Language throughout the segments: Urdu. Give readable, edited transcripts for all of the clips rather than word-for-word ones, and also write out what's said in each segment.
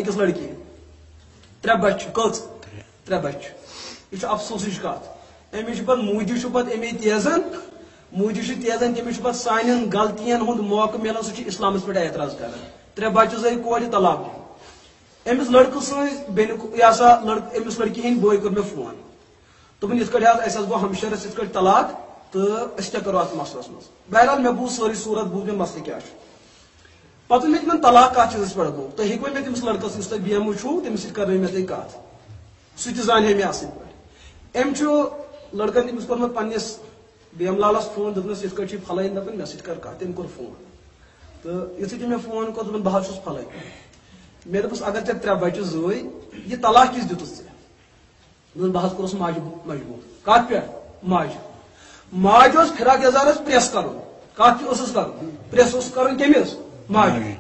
أكيس لڑکی ترٛےٚ بچہِ کٔژ ترٛےٚ بچہِ یہِ چھُ افسوسٕچ کتھ أمِس چھُ پتہٕ موٗجی چھُ پتہٕ اَمے تیزان موٗجی چھُ تیزان تٔمِس چھُ پتہٕ سانٮ۪ن غلطین ہُنٛد موقعہٕ میلان سُہ چھُ اسلامس پٮ۪ٹھ اعتراض کران ترٛےٚ بچہِ زٲے کورِ طلاق أمِس لڑکہٕ سٕنٛز بیٚنہِ یہِ ہسا أمِس لڑکی ہٕنٛدۍ بٲے کوٚر مےٚ فون دوٚپُن یِتھ کٔٹھۍ حظ اَسہِ حظ گوٚو ہمشیرس یِتھ کٔٹھۍ طلاق تہٕ أسۍ کیٛاہ کرو اتھ مسلس منٛز بہرحال مےٚ بوٗز سٲرٕے صوٗرت بوٗز مےٚ مسلہٕ کیٛاہ چھُ پتہٕ ووٚن مےٚ تِمن طلاق کتھ چیٖزس پٮ۪ٹھ گوٚو تُہۍ ہیٚکوٕ مےٚ تٔمِس لڑکس یُس تۄہہِ بیمہٕ چھُو تٔمِس سۭتۍ کرنٲیِو مےٚ تُہۍ کتھ سُہ تہِ زانہِ ہے مےٚ اصٕل پٲٹھۍ أمۍ چھُ لڑکن تٔمِس کوٚرمُت پننِس بیم لالس فون دوٚپنس یِتھ کٔٹھۍ چھُ فلٲنۍ دپان مےٚ سۭتۍ کر کتھ تٔمۍ کوٚر فون تہٕ یُتھُے تٔمۍ مےٚ فون کوٚر دوٚپُن بہٕ حظ چھُس فلٲنۍ مےٚ دوٚپُس اگر ژےٚ ترٛےٚ بچہِ زٲے یہِ طلاق کِس دِتُس ژےٚ دوٚپُن بہٕ حظ کوٚرُس ماجہِ مجبوٗر کتھ پٮ۪ٹھ ماجہِ اوس فراق یزارس پریس کرُن کتھ تہِ اوسُس کرُن پریس اوس کرُن کٔمِس ماجہِ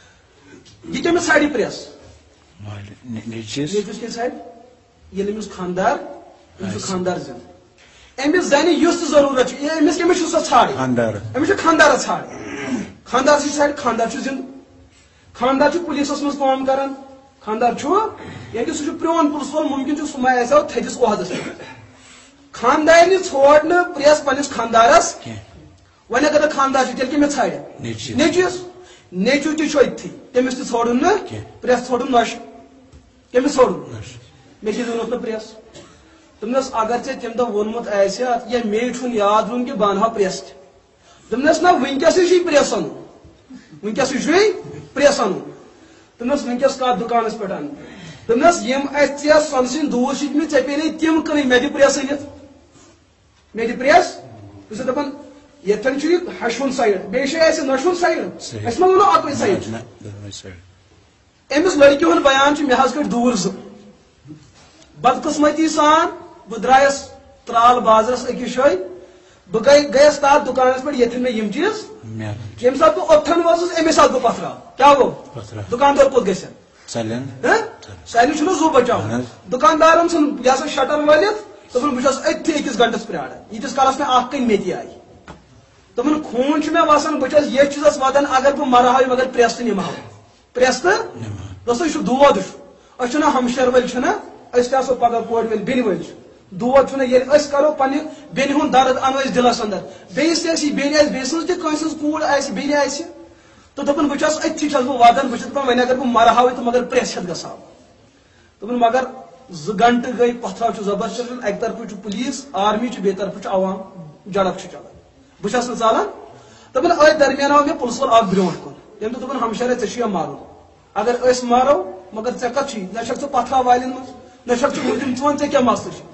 یہ کٔمِس ژھانڈِ پریس نیٚچوِس کیٛاہ ژھانڈِ ییٚلہِ أمِس خانٛدار أمِس چھُ خانٛدار زِنٛدٕ أمِس زنہِ یُس تہِ ضروٗرت چھُ أمِس کٔمِس چھُ سۄ ژھانٛڈٕنۍ أمِس چھُ خانٛدارس ژھانٛڈٕنۍ خانٛدار چھُ ژھانٛڈِ خانٛدار چھُ زِنٛدٕ خانٛدار چھُ پُلیٖسس منٛز کٲم کران خانٛدار چھُ ییٚلہِ کہِ سُہ چھُ پرٛون پُلس وول مُمکِن چھُ سُہ ما آسہِ ہا تھٔدِس عہدس پٮ۪ٹھ خانٛدارنہِ ژھونٛڈ نہٕ پریس پننِس خانٛدارس وۄنۍ اگر نہٕ خانٛدار چھُ تیٚلہِ کٔمِس ژھانڈِ نیٚچوِس نیٚچوٗ تہِ چھُ أتھی تٔمِس تہِ ژھونٛڈُن نہٕ پریس ژھونٛڈُن نۄشہِ کٔمِس ژھونٛڈُن مےٚ کیٛازِ ووٚنُتھ نہٕ پریس دوٚپنس اگر ژےٚ تمہِ دۄہ ووٚنمُت آسہِ ہا یا مے چھُنہٕ یاد روٗم کہِ بہٕ انہٕ ہا پریس تہِ دوٚپنس نہ وٕنکیٚسٕے چھُے پریس انُن وٕنکیٚسٕے چھُے پریس انُن دوٚپنس وٕنکیٚس کتھ دُکانس پٮ۪ٹھ انہٕ دوٚپنس یِم اتہِ ژےٚ سۄنہٕ سٕنٛدۍ دوٗر چھِ دِتمٕتۍ ژےٚ پیٚیہِ تِم کٕنٕنۍ مےٚ دِ پریس أنِتھ مےٚ دِ پریس بہٕ چھُس دپان ییٚتٮ۪ن چھُ یہِ ہشوُن سایڈ بیٚیہِ چھُ اسہِ نۄشوُن سایڈ أسۍ ما وَنو اکوے سایڈ چھُ أمِس لڑکی ہُنٛد بیان چھُ مےٚ حظ کٔڑۍ دوٗر زٕ بدقٕسمتی سان بہٕ درٛایس ترال بازرس أکِس جایہِ بہٕ گٔیس تتھ دُکانس پٮ۪ٹھ ییٚتٮ۪ن مےٚ یِم چیٖز ییٚمہِ ساتہٕ بہٕ اوٚتھن وٲژٕس اَمے ساتہٕ گوٚو پتھراو کیٛاہ گوٚو دُکاندار کوٚت گژھِ سالہِ چھُنہٕ زُو بچاوُن دُکاندارن ژھُن یہِ ہسا شٹر وٲلِتھ دوٚپُن بہٕ چھُس أتھی أکِس گنٹس پیاران ییٖتِس کالس مےٚ اکھ کٔنۍ میٚتہِ آیہِ دوٚپُن خوٗن چھُ مےٚ وسان بہٕ چھس ییٚتھۍ چیٖزس ودان اگر بہٕ مرٕ ہا مگر پریس تہِ نِمہٕ ہا پریس تہٕ دوستو یہِ چھُ دود چھُ أسۍ چھِنہ ہمشیر وٲلۍ چھِنہ أسۍ تہِ آسو پگہہ کورِ وٲلۍ بیٚنہِ وٲلۍ چھِ دود چھُنہ ییٚلہِ أسۍ کرو پننہِ بیٚنہِ ہُنٛد درد انو أسۍ دِلس انٛدر بیٚیِس تہِ آسہِ بیٚنہِ آسہِ بیٚیہِ سٕنٛز تہِ کٲنٛسہِ ہٕنٛز کوٗر آسہِ بیٚنہِ آسہِ تہٕ دوٚپُن بہٕ چھس أتھی چھس بہٕ ودان بہٕ چھس دپان وۄنۍ اگر بہٕ مرٕ ہاوے تہٕ مگر پریس چھتھ گژھان دوٚپُن مگر 2 گنٹہٕ گٔے پتھراو چھُ زبردست اکہِ طرفہٕ چھُ پُلیٖس آرمی چھُ بیٚیہِ طرفہٕ چھُ عوام جڑپ چھُ چلان بہٕ چھس نہٕ ژالان دوٚپُن أتھۍ درمیان آو مےٚ پُلسہٕ وول اکھ برونٛٹھ کُن تٔمۍ دوٚپ دوٚپُن ہمشیرا ژےٚ چھُیا مارُن اگر أسۍ مارو مگر ژےٚ کتھ چھُے نہ چھکھ ژٕ پتھراو والٮ۪ن منٛز نہ چھکھ ژٕ مُلزِم ژٕ وَن ژےٚ کیٛاہ مسلہٕ چھُ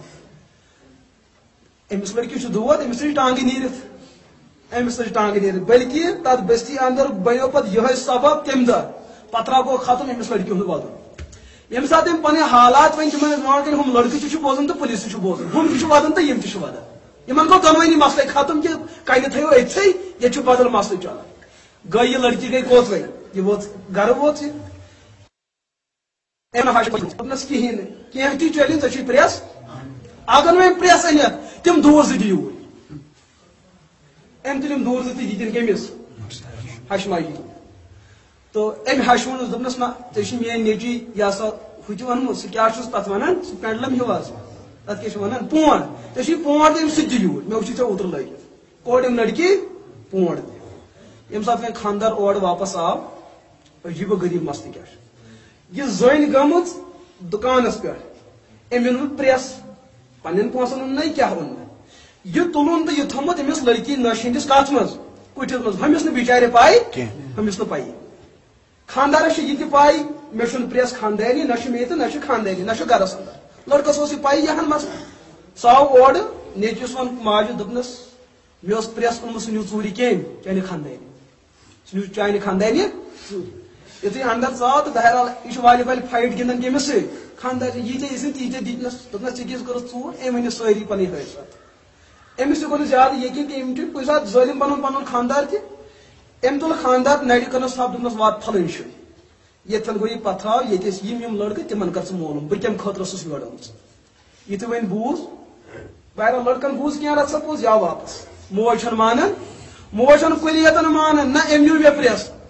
أمِس لڑکی چھُ دود أمِس ژٕج ٹانگہٕ نیٖرِتھ أمِس ژٕج ٹانگہٕ نیٖرِتھ بٔلکہِ تتھ بستی انٛدر بنیو پتہٕ یِہوے سبب تمہِ دۄہ پتھراو گوٚو ختم أمِس لڑکی ہُنٛد ودُن ییٚمہِ ساتہٕ أمۍ پنٕنۍ حالات وۄنۍ تِمن برونٛٹھ کَنۍ ہُم لڑکہٕ تہِ چھُ بوزان تہٕ پُلیٖس تہِ چھُ بوزان ہُم تہِ چھُ ودان تہٕ یِم تہِ چھِ ودان یِمن گوٚو دۄنوٕنی مسلے ختم کہِ کنہِ تھٲیِو أتھۍ ییٚتہِ چھُ بدل مسلہٕ چلان گٔے یہِ لڑکی گٔے کوٚت وۄنۍ یہِ ووت گرٕ ووت یہِ دوٚپنس کِہینۍ نہٕ کینٛہہ تہِ چلہِ ژےٚ چھُے پریس اگر وۄنۍ پریس أنِتھ تِم دوٗر زٕ دِ یوٗرۍ أمۍ تُلِم دوٗر زٕ تہٕ دِتِن کٔمِس ہشماجی تہٕ أمۍ ہشوُنس دوٚپنس نہ ژےٚ چھُ میٲنۍ نیٚچی یہِ ہسا ہُہ تہِ ووٚنمُت سُہ کیٛاہ چھُس تتھ ونان سُہ پینڈلم ہیوٗ حظ تتھ کیٛاہ چھِ ونان پونٛڈ ژےٚ چھُے پونٛڈ تہٕ أمِس سُہ تہِ دِ یوٗرۍ مےٚ وٕچھی ژےٚ اوترٕ لٲگِتھ کوٚڑ أمۍ لڑکی پونٛڈ تہِ ییٚمہِ ساتہٕ وۄنۍ خانٛدار اورٕ واپس آو عجیٖب و غریٖب مسلہٕ کیٛاہ چھُ یہِ زٔنۍ گٔمٕژ دُکانس پٮ۪ٹھ أمۍ اوٚن نہٕ پریس پننٮ۪ن پونٛسن اوٚن نہٕ کیٛاہ اوٚن نہٕ یہِ تُلُن تہٕ یہِ تھوٚمُت أمِس لڑکی نۄشہِ ہٕنٛدِس کتھ منٛز کُٹھِس منٛز ہُمِس نہٕ بِچارِ پاے ہُمِس نہٕ پایی خانٛدارس چھِ یہِ تہِ پاے مےٚ چھُنہٕ پریس خانٛدٲنی نہ چھُ مے تہٕ نہ چھُ خانٛدٲنی نہ چھُ گرس انٛدر لڑکس اوس یہِ پاے یہِ ہن مسلہٕ سُہ آو اورٕ نیٚچوِس ووٚن ماجہِ دوٚپنس مےٚ اوس پریس اوٚنمُت سُہ نیوٗ ژوٗرِ کیٚمۍ چانہِ خانٛدٲنی سُہ نیوٗ چانہِ خانٛدٲنی یُتھُے انٛدر ژاو تہٕ بہرحال یہِ چھُ والہِ والہِ فایٹ گِنٛدان کٔمِس سۭتۍ خانٛدار ییٖتیاہ ٲسِن تیٖتیاہ دِتنس دوٚپنس ژےٚ کیٛازِ کٔرٕتھ ژوٗر أمۍ ؤنِو سٲری پنٕنۍ حٲثیت أمِس تہِ گوٚو نہٕ زیادٕ یقیٖن کہِ أمۍ چھُ کُنہِ ساتہٕ ظٲلِم بنُن پنُن خانٛدار تہِ أمۍ تُل خانٛدار نرِ کٔرنس تھپھ دوٚپنس وات پھلٲنۍ جایہِ ییٚتٮ۪ن گوٚو یہِ پتھراو ییٚتہِ ٲسۍ یِم لڑکہٕ تِمن کر ژٕ معلوٗم بہٕ کمہِ خٲطرٕ ٲسٕس یورٕ آمٕژ یِتھُے وۄنۍ بوٗز بہرحال لڑکن بوٗز کینٛہہ رژھا بوٗز یا واپس موج چھنہٕ مانان موج چھنہٕ کُنہِ ییٚتٮ۪ن مانان نہ أمۍ نیوٗ مےٚ پریس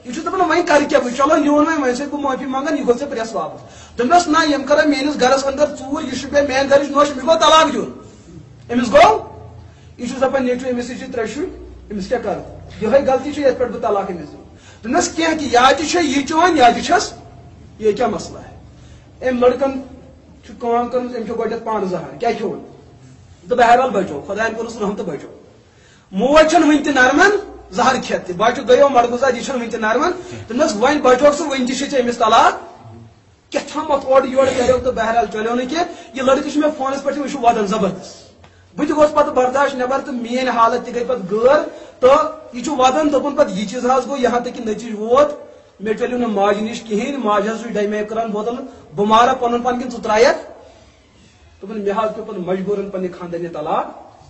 یہ دپان وی کر کیا بہ چلو نیون وی سے بہ معافی منگان یہ گو ژے پریس واپس دپس نا یم کر میانس گرس اندر ژور یہ بے میان گرچ نوش مے گو طلاق دیون امس گو یہ دپان نیچو امس ترے شر امس کیا کر یہ غلطی یت پہ بہ طلاق امس دن دپس کی یا یہ چون یا چھس یہ کیا مسئلہ ہے ام لڑکن کام کر گۄڈنیتھ پانہٕ زہر کیا کھیون تو بہرحال بچو خدا کورس رحم تو بچو موج چھن ون تہ نرمان زہر کھیت بچہ گیو مڑگزاد یہ ون تہ نرمان دپس ون بچو سر ون تہ امس طلاق کیا تھامت اور یور کرو تو بہرحال چلو نا یہ لڑکہ مے فونس پہ یہ ودان زبردست بہت گوس پتہ برداشت نبر تو میری حالت تہ گئی پتہ غیر تو یہ ودان دپن پتہ یہ چیز گو یہاں تک کہ نتیج ووت مے چلیو نا ماج نش کہین ماج حض ڈیمے کران بوتل بہ مارا پن پن کن ژٕ ترایک دپن مے حض پیو پتہ مجبورن پنہ خاندان طلاق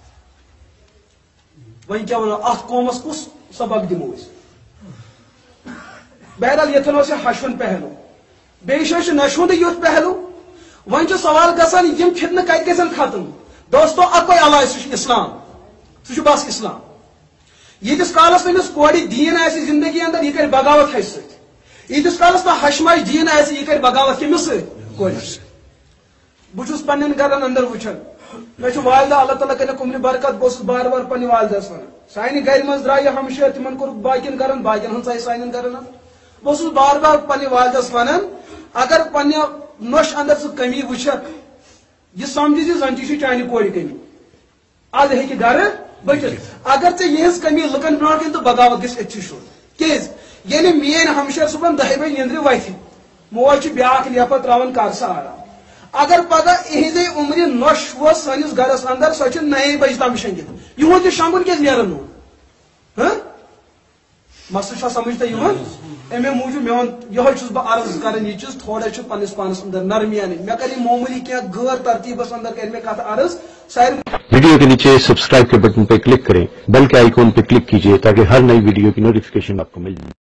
ون کیا ونو ات قومس کس سبق دمو بہرحال یتن ہشون پہلو بیش نشوند یوت پہلو ون سوال گسان یم فتنہ کت گژھن ختم دوستو اکوے علاج سہ اسلام سہ بس اسلام یتس کالس نمس کورِ دین آسہِ زندگی اندر یہ کر بغاوت ہس ست یتس کالس نا ہشماش دین آسہِ یہ کر بغاوت کمس ست کورِ بہت پنن گرن اندر وچھان مے والدہ اللہ تعالیٰ کرے کمن برکت بہت بار بار پنہ والدس ونان سانہ گر مز درائے ہمشیر تمن کور باقین گرن باقین ہن ژاے سانن گرن بہت بار بار پنہ والدس ونان اگر پنہ نوش اندر ژٕ کمی وچھک یہ سمجھ زن چھ چانہ کورِ کمی آز ہیکہ گر بچت اگر ژے یہ کمی لکن برو کن تو بغاوت گھس اتھی شروع کیز یعنی مین ہمشیر صبح 10 بجے نیندر وتھ موج بیاکھ لیپا تراون کر سا آرام اگر پگہ اہذ عمر نوش و سنس گرس اندر سو 9 بجے تام شنگت یہ تہ شنگن کیاز نیران نو مسئلہ سمجھ تہ امے موجود مے ون یہ بہ عرض کران یہ چیز تھوڑا پنس پانس اندر نرمی ان مے کر معمولی کیا غیر ترتیبس اندر کر مے کت عرض سارے ویڈیو کے نیچے سبسکرائب کے بٹن پہ کلک کریں بیل کے آئیکن پہ کلک کیجیے تاکہ ہر نئی ویڈیو کی نوٹیفکیشن آپ کو مل جائے.